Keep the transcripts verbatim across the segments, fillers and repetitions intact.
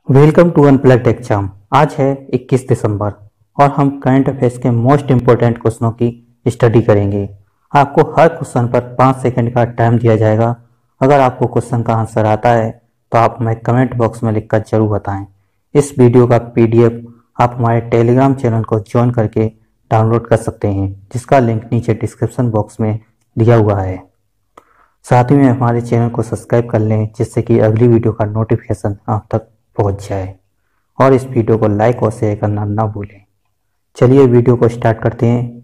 Welcome to unplugged exam. आज है इक्कीस दिसंबर और हम करंट अफेयर्स के मोस्ट इंपोर्टेंट क्वेश्चनों की स्टडी करेंगे। आपको हर क्वेश्चन पर पाँच सेकंड का टाइम दिया जाएगा। अगर आपको क्वेश्चन का आंसर आता है तो आप हमें कमेंट बॉक्स में लिखकर जरूर बताएं। इस वीडियो का पीडीएफ आप हमारे टेलीग्राम चैनल को ज्वाइन करके डाउनलोड कर सकते हैं, जिसका लिंक नीचे डिस्क्रिप्शन बॉक्स में दिया हुआ है। साथ ही में हमारे चैनल को सब्सक्राइब कर लें, जिससे कि अगली वीडियो का नोटिफिकेशन आप तक पहुंच जाए, और इस वीडियो को लाइक और शेयर करना ना भूलें। चलिए वीडियो को स्टार्ट करते हैं।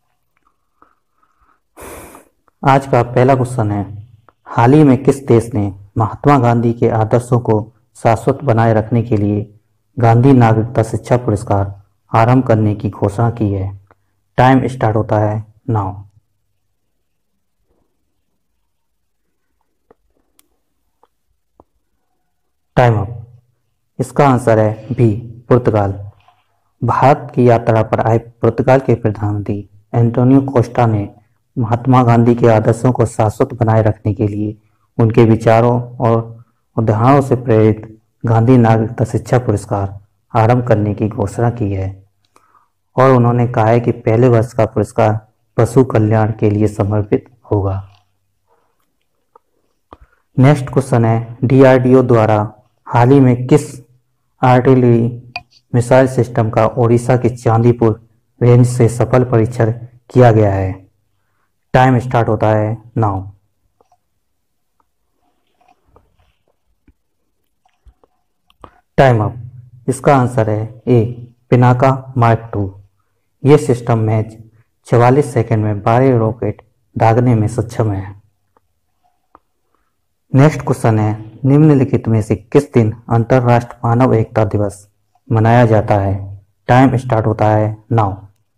आज का पहला क्वेश्चन है, हाल ही में किस देश ने महात्मा गांधी के आदर्शों को शाश्वत बनाए रखने के लिए गांधी नागरिकता शिक्षा पुरस्कार आरंभ करने की घोषणा की है? टाइम स्टार्ट होता है नाउ। Time up. इसका आंसर है बी, पुर्तगाल। भारत की यात्रा पर आए पुर्तगाल के प्रधानमंत्री एंटोनियो कोस्टा ने महात्मा गांधी के आदर्शों को शाश्वत बनाए रखने के लिए उनके विचारों और उदाहरणों से प्रेरित गांधी नागरिकता शिक्षा पुरस्कार आरंभ करने की घोषणा की है, और उन्होंने कहा है कि पहले वर्ष का पुरस्कार पशु कल्याण के लिए समर्पित होगा। नेक्स्ट क्वेश्चन है, डीआरडीओ द्वारा हाल ही में किस आर्टिलरी मिसाइल सिस्टम का ओडिशा की चांदीपुर रेंज से सफल परीक्षण किया गया है? टाइम स्टार्ट होता है नाउ। Time up. इसका आंसर है ए, पिनाका मार्क टू। ये सिस्टम मैच चवालीस सेकंड में बारह रॉकेट दागने में सक्षम है। नेक्स्ट क्वेश्चन है, निम्नलिखित में से किस दिन अंतर्राष्ट्रीय मानव एकता दिवस मनाया जाता है? टाइम स्टार्ट होता है नाउ।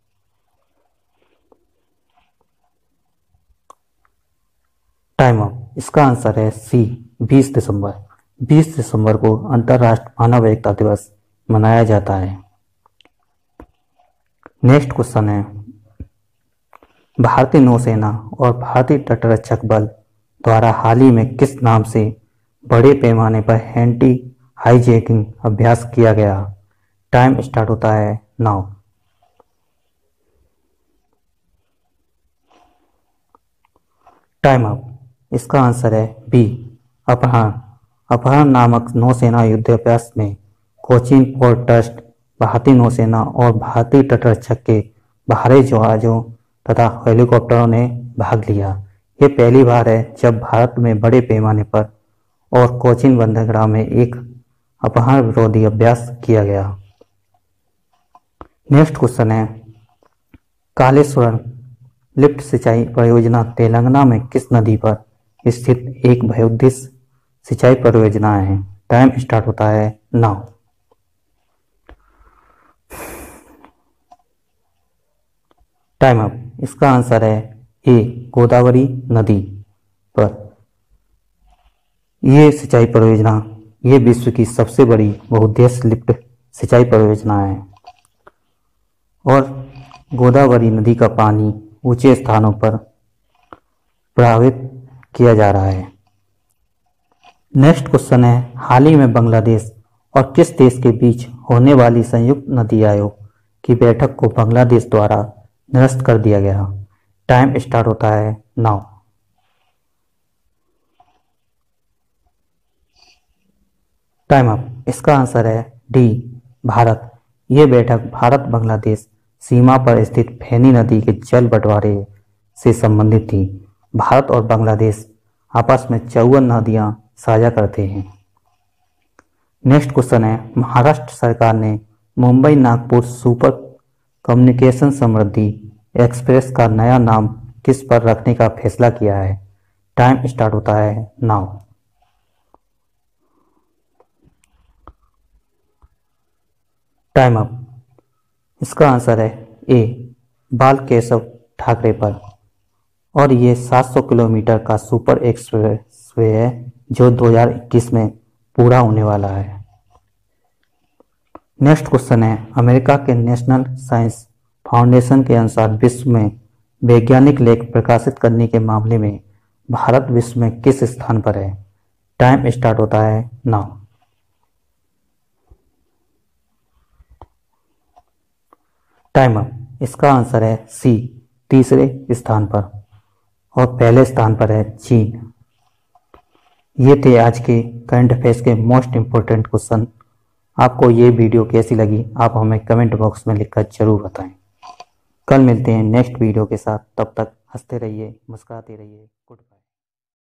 Time up. इसका आंसर है सी, बीस दिसंबर। बीस दिसंबर को अंतर्राष्ट्रीय मानव एकता दिवस मनाया जाता है। नेक्स्ट क्वेश्चन है, भारतीय नौसेना और भारतीय तटरक्षक बल द्वारा हाल ही में किस नाम से बड़े पैमाने पर एंटी हाईजैकिंग अभ्यास किया गया? टाइम स्टार्ट होता है नाउ। Time up. इसका आंसर है बी, अपहरण। अपहरण नामक नौसेना युद्धाभ्यास में कोचीन पोर्ट ट्रस्ट, भारतीय नौसेना और भारतीय तटरक्षक के बाहरी जहाजों तथा हेलीकॉप्टरों ने भाग लिया। ये पहली बार है जब भारत में बड़े पैमाने पर और कोचीन बंदरगाह में एक अपहरण विरोधी अभ्यास किया गया। नेक्स्ट क्वेश्चन है, कालेश्वरम लिफ्ट सिंचाई परियोजना तेलंगाना में किस नदी पर स्थित एक बहुउद्देश्य सिंचाई परियोजना है? टाइम स्टार्ट होता है नाउ। Time up. इसका आंसर है ए, गोदावरी नदी पर। यह सिंचाई परियोजना ये विश्व की सबसे बड़ी बहुउद्देश्य लिफ्ट सिंचाई परियोजना है, और गोदावरी नदी का पानी ऊंचे स्थानों पर प्रवाहित किया जा रहा है। नेक्स्ट क्वेश्चन है, हाल ही में बांग्लादेश और किस देश के बीच होने वाली संयुक्त नदी आयोग की बैठक को बांग्लादेश द्वारा निरस्त कर दिया गया? टाइम स्टार्ट होता है नाउ। Time up. इसका आंसर है डी, भारत। यह बैठक भारत बांग्लादेश सीमा पर स्थित फेनी नदी के जल बंटवारे से संबंधित थी। भारत और बांग्लादेश आपस में चौवन नदियां साझा करते हैं। नेक्स्ट क्वेश्चन है, महाराष्ट्र सरकार ने Mumbai Nagpur super communication Samruddhi express का नया नाम किस पर रखने का फैसला किया है? टाइम स्टार्ट होता है नाउ। Time up. इसका आंसर है ए, बाल केशव ठाकरे पर, और ये सात सौ किलोमीटर का सुपर एक्सप्रेसवे है जो दो हज़ार इक्कीस में पूरा होने वाला है। नेक्स्ट क्वेश्चन है, अमेरिका के नेशनल साइंस फाउंडेशन के अनुसार विश्व में वैज्ञानिक लेख प्रकाशित करने के मामले में भारत विश्व में किस स्थान पर है? टाइम स्टार्ट होता है नाउ। Time up. इसका आंसर है सी, तीसरे स्थान पर, और पहले स्थान पर है चीन। ये थे आज के करंट अफेयर्स के मोस्ट इम्पोर्टेंट क्वेश्चन। आपको ये वीडियो कैसी लगी आप हमें कमेंट बॉक्स में लिखकर जरूर बताएं। कल मिलते हैं नेक्स्ट वीडियो के साथ, तब तक हंसते रहिए, मुस्कुराते रहिए। Good bye.